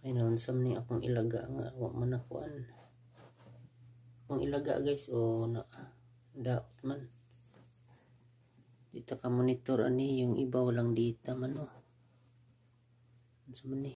Ay naman sa ni akong ilaga nga wa man nakuan. Akong ilaga guys o na daot man. Dita ka monitor ani yung iba walang data man o. Sa man ni.